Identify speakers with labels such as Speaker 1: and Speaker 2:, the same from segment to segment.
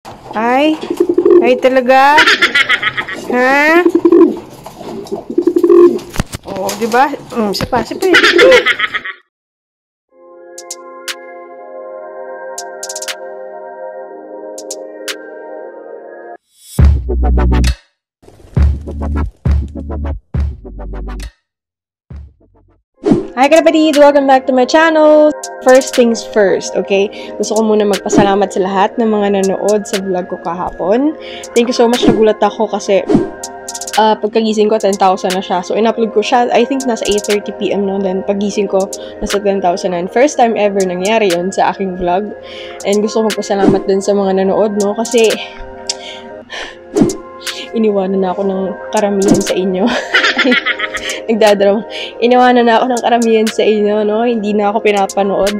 Speaker 1: Ay? Ay talaga? Ha? Oh, diba? Isa pa. Hi kapatid! Welcome back to my channel! First things first, okay? Gusto ko muna magpasalamat sa lahat ng mga nanood sa vlog ko kahapon. Thank you so much. Nagulat ako kasi pagkagising ko, 10,000 na siya. So, in-upload ko siya, I think nasa 8:30 PM no. Then, paggising ko, nasa 10,000 na. First time ever nangyari yon sa aking vlog. And gusto ko magpasalamat din sa mga nanood, no? Kasi, iniwanan na ako ng karamihan sa inyo. Nagdadrama. Iniwanan na ako ng karamihan sa inyo, no? Hindi na ako pinapanood.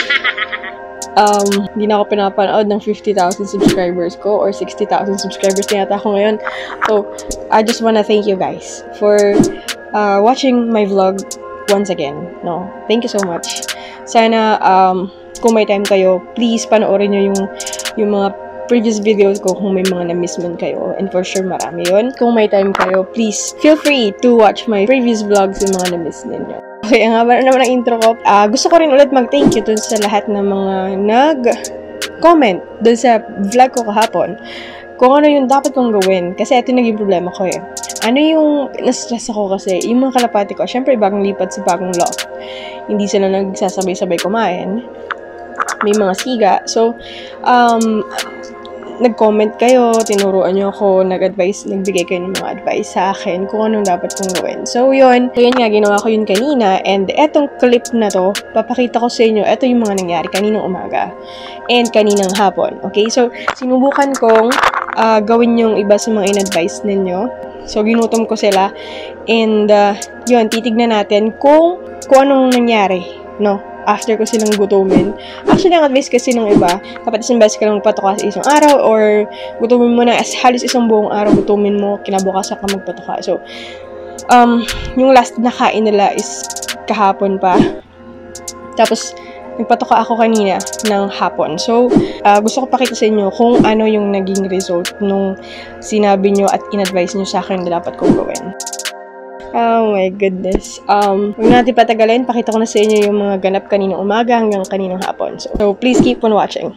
Speaker 1: Hindi na ako pinapanood ng 50,000 subscribers ko or 60,000 subscribers na yata ako ngayon. So, I just wanna thank you guys for watching my vlog once again, no? Thank you so much. Sana, kung may time kayo, please panoorin nyo yung mga previous videos ko kung may mga na-miss man kayo. And for sure, marami yun. Kung may time kayo, please feel free to watch my previous vlogs yung mga na-miss ninyo. Okay, ang haba na naman ang intro ko. Gusto ko rin ulit mag-thank you dun sa lahat ng mga nag-comment dun sa vlog ko kahapon. Kung ano yung dapat kong gawin. Kasi ito naging problema ko eh. Ano yung na-stress ako kasi, yung mga kalapati ko, syempre bagong lipat sa bagong loft. Hindi sila nagsasabay-sabay kumain. May mga siga. So, nag-comment kayo, tinuruan nyo ako, nagbigay kayo ng mga advice sa akin kung anong dapat kong gawin. So, yun nga, ginawa ko yun kanina, and etong clip na to, papakita ko sa inyo, eto yung mga nangyari kaninang umaga, and kaninang hapon. Okay? So, sinubukan kong gawin yung iba sa mga in-advice ninyo. So, ginutom ko sila, and yun, titignan natin kung anong nangyari, no? After ko silang gutumin. Actually, ang advice kasi ng iba, dapat isang beses ka lang magpatuka sa isang araw or gutumin mo na halos isang buong araw, gutumin mo, kinabukasan ka magpatuka. So, yung last na kain nila is kahapon pa. Tapos, nagpatuka ako kanina ng hapon. So, gusto ko pakita sa inyo kung ano yung naging result nung sinabi nyo at in-advise nyo sa akin na dapat kong gawin. Oh my goodness. Huwag natin patagalin. Pakita ko na sa inyo yung mga ganap kaninang umaga hanggang kaninang hapon. So please keep on watching.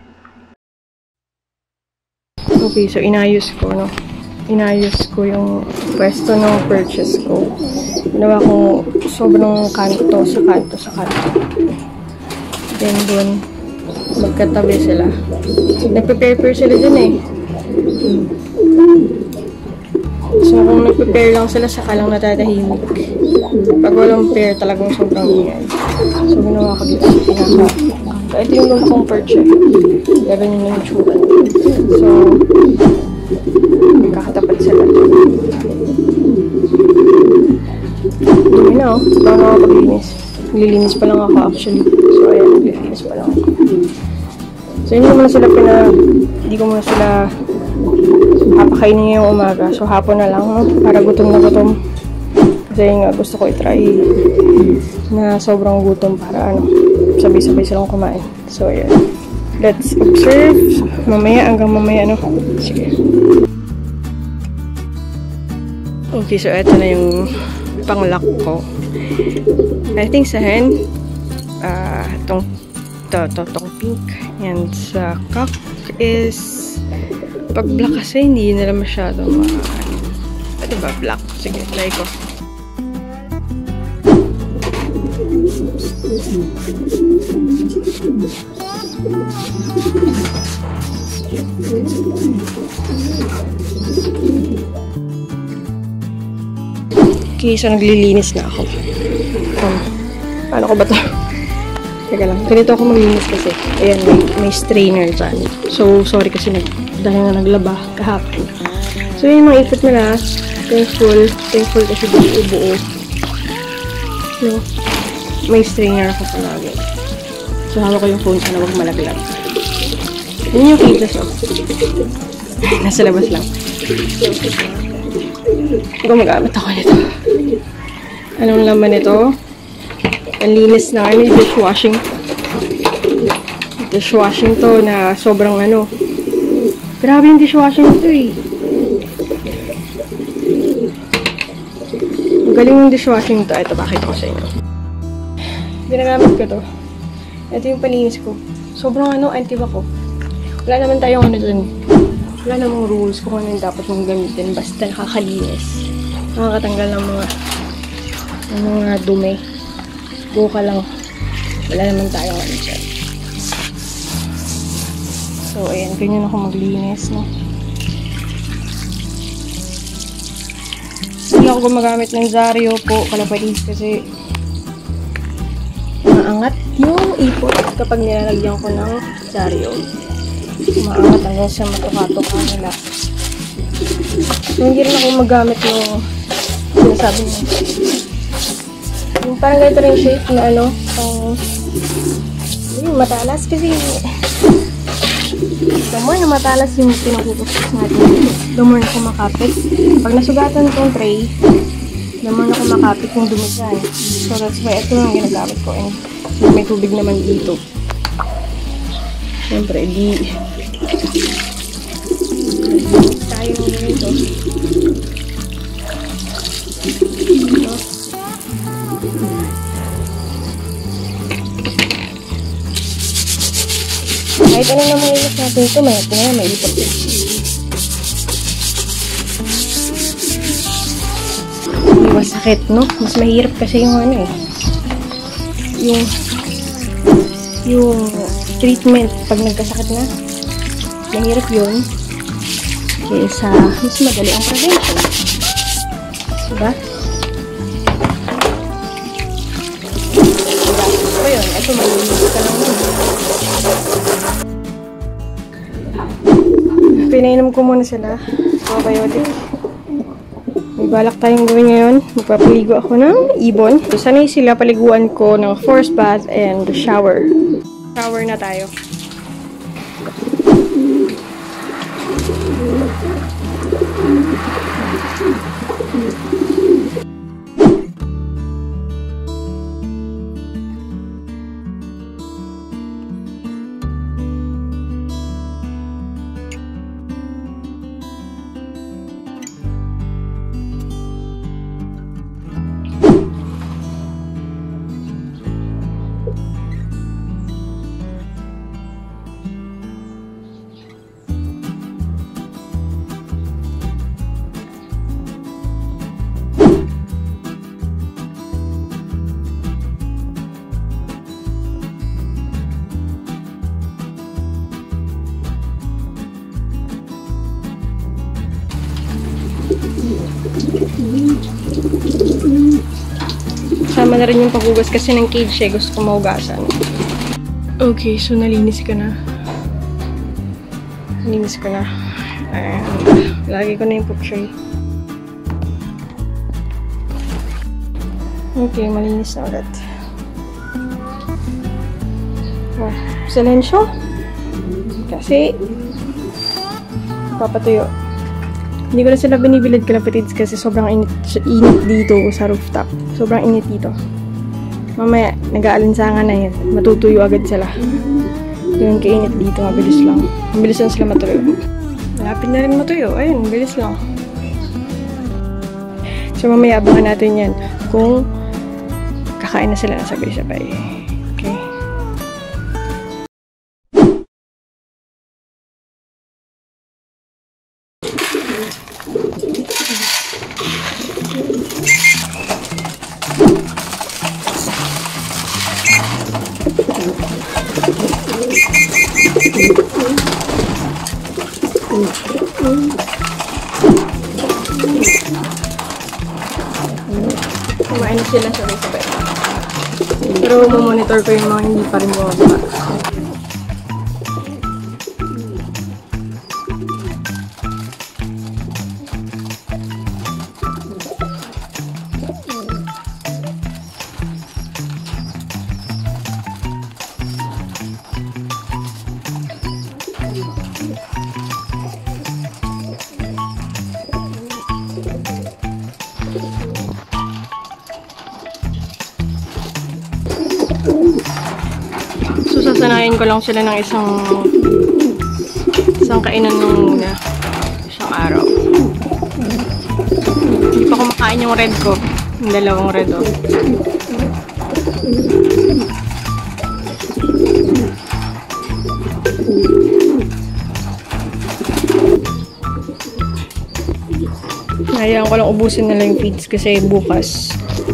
Speaker 1: Okay, so inayos ko, no? Inayos ko yung pwesto ng purchase ko. Ginawa ko sobrang kanto sa kanto. Then dun, magkatabi sila. Nagpe-prepare sila dun eh. So, kung nag-prepare lang sila, saka lang natatahimik. Pag walang pair, talagang sobrang ingay. So, ginawa ko dito sa pinaka. Ito yung luna kong purchase. Ganyan lang yung tsura. So, kakatapat sila. Dumi na, oh. Bago ako paglinis. Naglilinis pa lang ako, actually. So, ayan, naglilinis pa lang ako. So, hindi ko muna sila hindi ko muna sila papakainin ngayong umaga. So, hapon na lang, no? Para gutom na gutom. Kasi nga, gusto ko i-try na sobrang gutom para, sabay-sabay silang kumain. So, ayan. Let's observe. Mamaya, hanggang mamaya, Sige. Okay, so, eto na yung pang-lock ko. I think sa hand, tong pink. And sa cock is pag black kasi, hindi nila masyado Pwede ba black? Sige, try ko. Okay, so naglilinis na ako. Paano ko ba ito? Teka lang, ganito ako maglinis kasi. Ayan, may strainer dyan. So, sorry kasi dahil nga naglaba kahapon. So, yun yung mga ipot nila. Thankful kasi buo. No? May strainer ako palagi. So, hawak ko yung phone ko na huwag malaglag. Yun yung kitas, oh. Nasa labas lang. Gumagamit ako nito. Anong laman nito? Ang linis na. May dishwashing. Dishwashing to na sobrang Grabe yung dishwashing ito eh. Ang galing yung dishwashing ito. Ito, bakit ko sa inyo. Ginagamit ko to. Ito yung palinis ko. Sobrang anti-bac ko. Wala naman tayong dun. Wala namang rules kung ano yung dapat mong gamitin. Basta nakakalinis. Nakakatanggal ng mga dumi. Go ka lang. Wala naman tayong dyan. So, ayan. Ganyan ako maglinis, no? Hindi ako gumagamit ng Zario po, kalapatids, kasi maangat yung ipot kapag nilalagyan ko ng Zario. Maangat hanggang sa matuka-tuka nila. So, hindi rin ako magamit ng sinasabi niya. Yung parang ganito rin shape na yung matalas kasi the more na matalas yung pinagkukustos natin, the more na kumakapit. Pag nasugatan itong tray, the more na kumakapit yung dumi dyan. So that's why ito yung ginagamit ko. And may tubig naman dito. Siyempre, tayo ng ganito. Kahit ano na mailis natin ito, may ipot ito. Hindi masakit, no? Mas mahirap kasi yung yung treatment pag nagkasakit na. Mahirap yun. Kaysa mas madali ang prevention. Diba? So yun, ito malinis ka lang nun. Pinainom ko muna sila. Probiotic. May balak tayong gawin ngayon. Magpapaligo ako ng ibon. So, sanay sila paliguan ko ng force bath and shower. Shower na tayo. Sama na rin yung paghugas kasi ng cage eh. Gusto ko mahugasan. Okay, so nalinis ko na. Nalinis ko na. And lagi ko na yung poop tray. Okay, malinis na ulit. Oh, silensyo. Kasi papatuyo. Hindi ko na sila binibilad kalapatids kasi sobrang init dito sa rooftop. Sobrang init dito. Mamaya, nag-aalansangan na yan. Matutuyo agad sila. Yung kainit dito, mabilis lang. Mabilis lang sila matuyo. Malapit na rin matuyo. Ayun, mabilis lang. So, mamaya abangan natin yan kung kakain na sila na sabay-sabay. Okay. Kumain na sila sabay-sabay. Pero mamonitor ko yung mga hindi pa rin bumaba. So, sasanayin ko lang sila ng isang kainan ng kanina. Isang araw. Hindi pa kumakain yung red ko. Yung dalawang red, oh. Hayaan ko lang ubusin nila yung feeds kasi bukas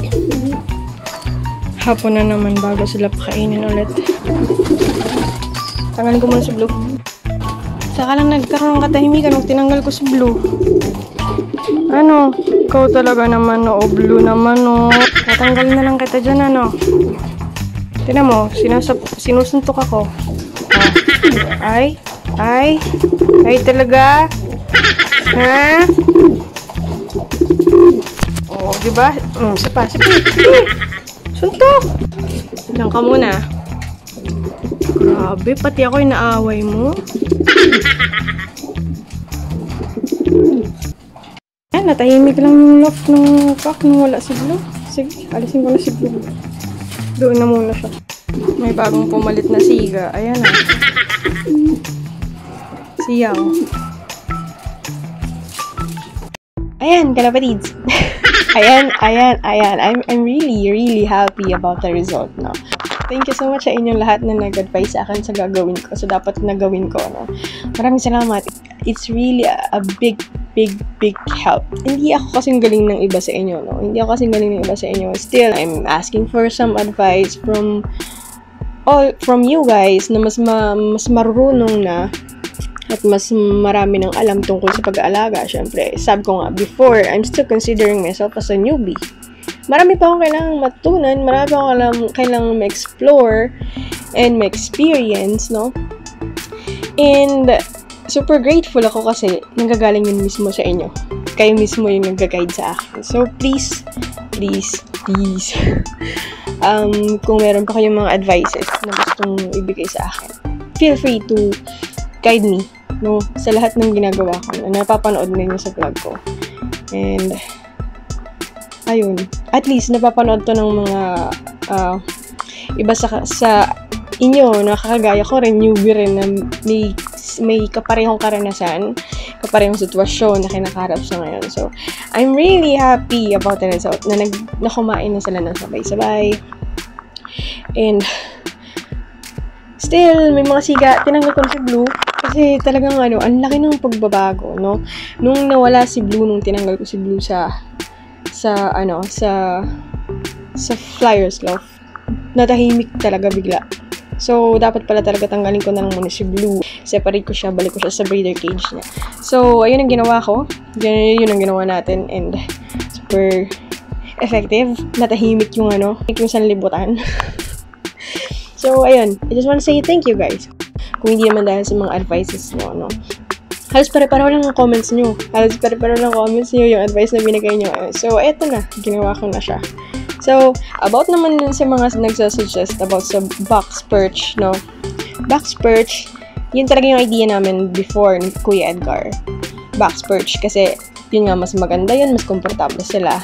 Speaker 1: hapon na naman bago sila pakainin ulit. Tanggalin ko muna si Blue. Saka lang nagkaroon ng katahimikan nung tinanggal ko si Blue. Ano? Ikaw talaga naman, no? O Blue naman, no? Natanggal na lang kita dyan, ano? Tignan mo, sinusuntok ako. Ah. Ay talaga? Ha? Oo, diba? Sapa. Suntok! Lang ka muna. Grabe, pati ako yung naaway mo. Ayan, natahimik lang yung loft ng pack nung wala si Blue. Sige, alisin ko na si Blue. Doon na muna siya. May bagong pumalit na siga. Ayan na. Siyaw. Ayan, kalapatids. Ayan. I'm really happy about the result, no? Thank you so much sa inyong lahat na nag-advise sa akin sa gagawin ko. So, dapat nagawin ko, no? Maraming salamat. It's really a big help. Hindi ako kasing galing ng iba sa inyo, no? Hindi ako kasing galing ng iba sa inyo. Still, I'm asking for some advice from you guys na mas marunong na at mas marami ng alam tungkol sa pag-aalaga. Syempre, sabi ko nga before, I'm still considering myself as a newbie. Marami pa akong kailangang matutunan, marami pa akong kailangang ma-explore and ma-experience, no? And super grateful ako kasi nanggagaling yun mismo sa inyo. Kayo mismo yung nag-guide sa akin. So, please, kung meron pa kayong mga advices na gustong ibigay sa akin, feel free to guide me, no, sa lahat ng ginagawa ko na napapanood ninyo sa vlog ko. And ayun, at least napapanood to ng mga iba sa inyo na kakagaya ko rin, newbie rin na may kaparehong karanasan, kaparehong sitwasyon na kinakaharap sa ngayon. So, I'm really happy about the result na kumain na sila ng sabay-sabay. And still, may mga siga, tinanggal ko na si Blue kasi talagang ang laki ng pagbabago, no? Nung nawala si Blue, nung tinanggal ko si Blue sa Flyers Loft, natahimik talaga bigla. So, dapat pala talaga tanggalin ko na lang muna si Blue. Separate ko siya, balik ko siya sa breeder cage niya. So, ayun ang ginawa ko. Yun ang ginawa natin. And, super effective. Natahimik yung sanlibutan. So, ayun. I just want to say thank you, guys. Kung hindi naman dahil sa mga advices nyo, no? Halos pare-pareho lang ang comments nyo. Yung advice na binigay nyo. So, eto na. Ginawa ko na siya. So, about naman dun sa mga nagsasuggest about sa box perch, no? Box perch, yun talaga yung idea namin before ni Kuya Edgar. Box perch, kasi yun nga, mas maganda yun, mas komportable sila.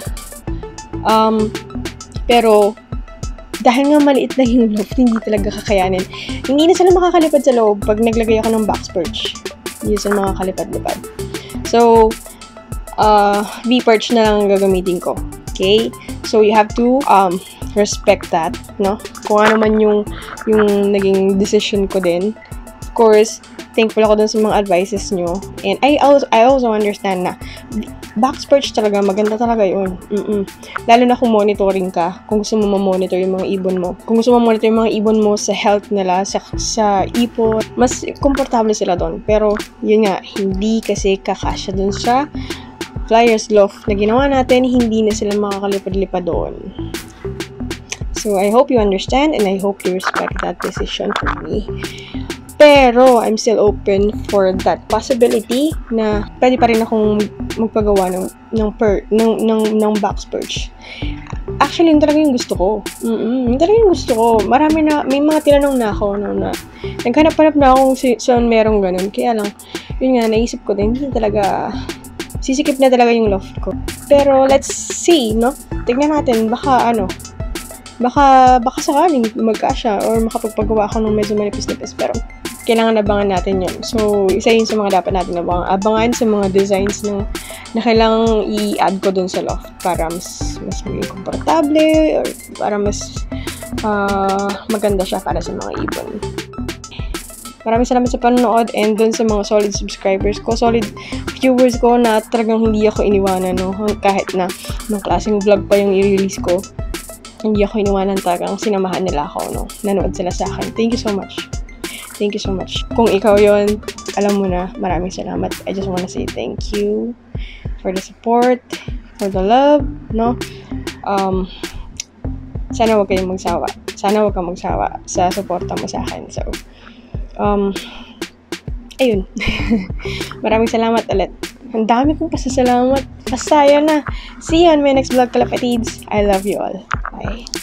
Speaker 1: Pero, dahil nga maliit na yung loft, hindi talaga kakayanin. Hindi na sila makakalipad sa loob pag naglagay ako ng box perch. Hindi sila makakalipad-lipad. So, B-perch na lang gagamitin ko. Okay? So, you have to respect that, no? Kung ano man yung naging decision ko din. Of course, thankful ako dun sa mga advices nyo. And I also understand na box perch talaga, maganda talaga yun. Lalo na kung monitoring ka, kung gusto mo ma-monitor yung mga ibon mo. Kung gusto mo ma-monitor yung mga ibon mo sa health nila, sa ipon, mas komportable sila doon. Pero, yun nga, hindi kasi kakasya dun sa Flyers Loft na ginawa natin, hindi na sila makakalipad-lipad doon. So, I hope you understand and I hope you respect that decision for me. Pero, I'm still open for that possibility na pwede pa rin akong magpagawa ng box perch. Actually, yun talaga yung gusto ko. Yun talaga yung gusto ko. May mga tinanong na ako na naghanap-hanap na akong saan merong ganun. Kaya lang, yun nga, naisip ko din, hindi talaga sisikip na talaga yung loft ko. Pero, let's see, no? Tignan natin, baka sakaling magkasya or makapagpagawa ako ng medyo manipis-nipis. Pero, kailangan abangan natin yun. So, isa yun sa mga dapat natin abangan sa mga designs na kailangang i-add ko dun sa loft para mas maging komportable or para mas maganda siya para sa mga ibon. Maraming salamat sa panonood and dun sa mga solid subscribers ko, solid viewers ko na talagang hindi ako iniwanan, no? Kahit na nung klaseng vlog pa yung i-release ko, hindi ako iniwanan, talagang sinamahan nila ako, no? Nanood sila sa akin. Thank you so much. Thank you so much. Kung ikaw yon, alam mo na, maraming salamat. I just wanna say thank you for the support, for the love, no? Sana huwag kayong magsawa. Sana huwag kang magsawa sa suporta mo sa akin. So, ayun. Maraming salamat ulit. Ang dami kong pasasalamat. Pasaya na. See you on my next vlog, kalapatids. I love you all. Bye.